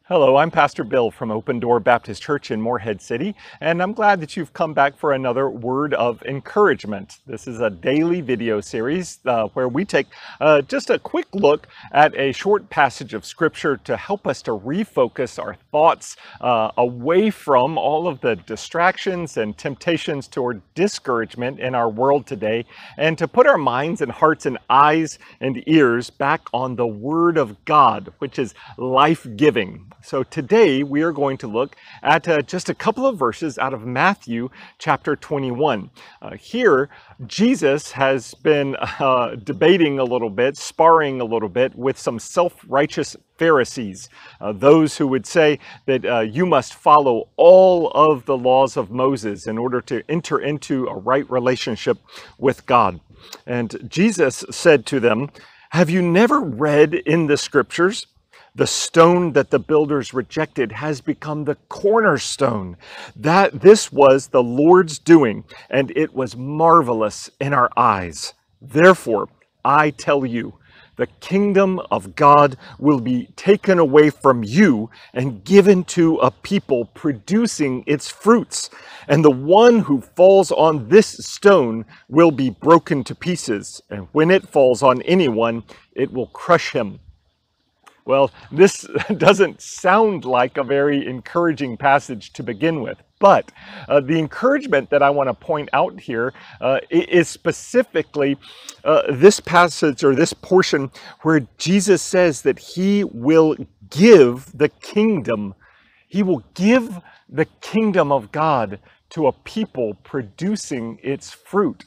Hello, I'm Pastor Bill from Open Door Baptist Church in Morehead City, and I'm glad that you've come back for another word of encouragement. This is a daily video series where we take just a quick look at a short passage of Scripture to help us to refocus our thoughts away from all of the distractions and temptations toward discouragement in our world today, and to put our minds and hearts and eyes and ears back on the Word of God, which is life-giving. So today we are going to look at just a couple of verses out of Matthew chapter 21. Here, Jesus has been debating a little bit, sparring a little bit with some self-righteous Pharisees, those who would say that you must follow all of the laws of Moses in order to enter into a right relationship with God. And Jesus said to them, "Have you never read in the Scriptures? The stone that the builders rejected has become the cornerstone. That this was the Lord's doing, and it was marvelous in our eyes. Therefore, I tell you, the kingdom of God will be taken away from you and given to a people producing its fruits. And the one who falls on this stone will be broken to pieces, and when it falls on anyone, it will crush him." Well, this doesn't sound like a very encouraging passage to begin with, but the encouragement that I want to point out here is specifically this passage or this portion where Jesus says that he will give the kingdom. He will give the kingdom of God to a people producing its fruit.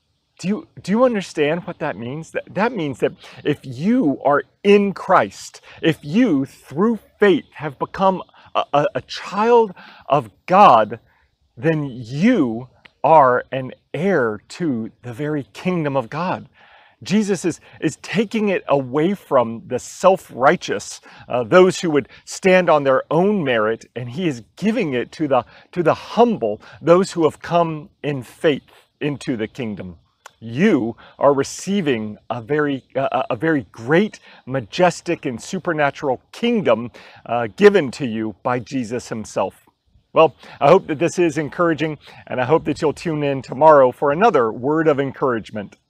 Do you understand what that means? That means that if you are in Christ, if you, through faith, have become a child of God, then you are an heir to the very kingdom of God. Jesus is taking it away from the self-righteous, those who would stand on their own merit, and he is giving it to the humble, those who have come in faith into the kingdom. You are receiving a very great, majestic, and supernatural kingdom given to you by Jesus himself. Well, I hope that this is encouraging, and I hope that you'll tune in tomorrow for another word of encouragement.